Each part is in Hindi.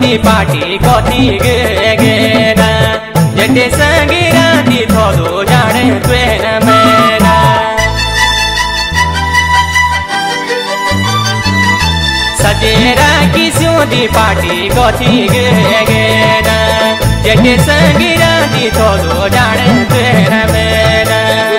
दी पार्टी कथी गेना जटे संगी राती थोड़ो जाने ट्वेन मेना सजेरा किस्यों दी पार्टी कथी गेना जटे संगी राती थोड़ो जाने ट्वेन मेना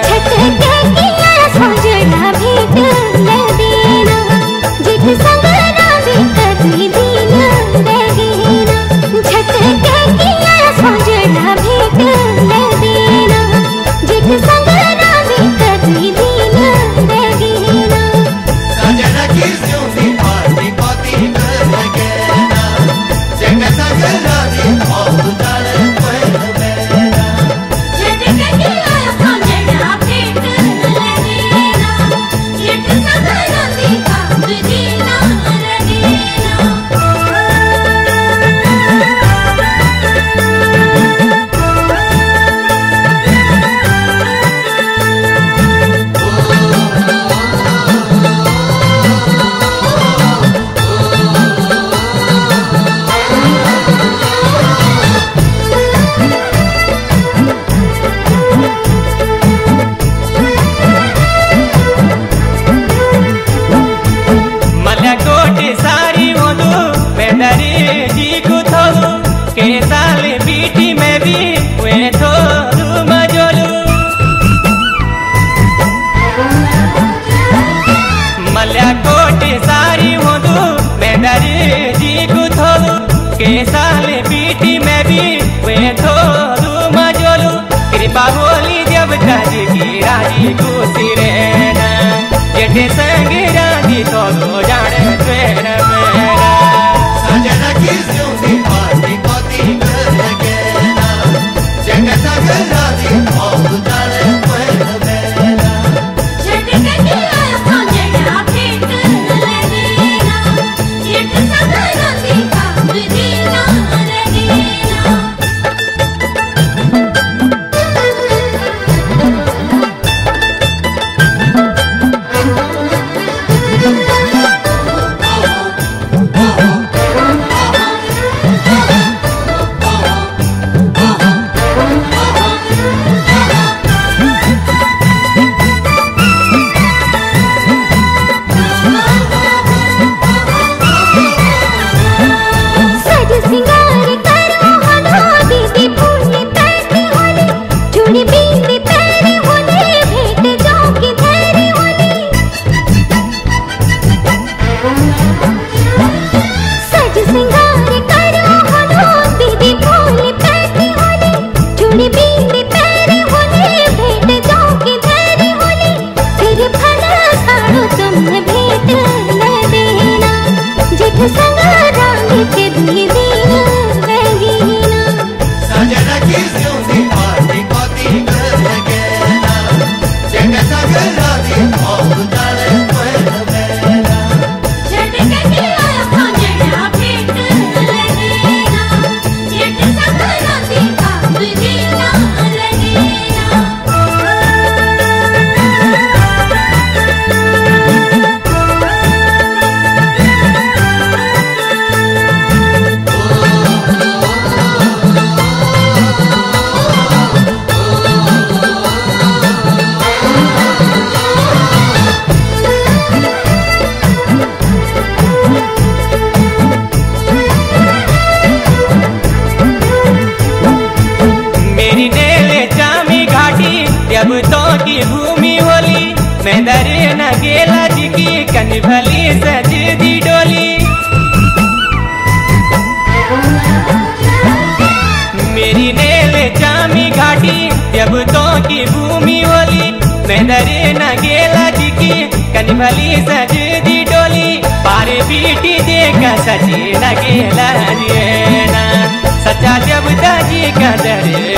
के साले बीटी में भी वे थोड़ू मजोलू कृपा बोली जब तक की राजी खुशी रहना जेठे संग राजी थोड़ो जाने ट्वेन मेरा सजना किस्यों दी पार्टी कथी गेना जटे संग राजी थोड़ो जाने ट्वेन मेरा जटे ककिया खोजना भेट लेना जेठे संग राजी दीना लगेना सजना किस्यों दी पार्टी कथी गेना जटे संग राजी थोड़ो जाने ट्वेन मेरा जटे ककिया खोजना भेट लेना जेठे संग राजी दीना लगेना जब तो की भूमि होली मैं दरे न गेला जी की कन भली सज दी डोली मेरी नेल जामी घाटी जब तो की भूमि होली मैं दरे न गेला जी की कन भली सज दी डोली पारे बीटी देखा सची न गेला जी ना सच्चा जब दाजी का दरे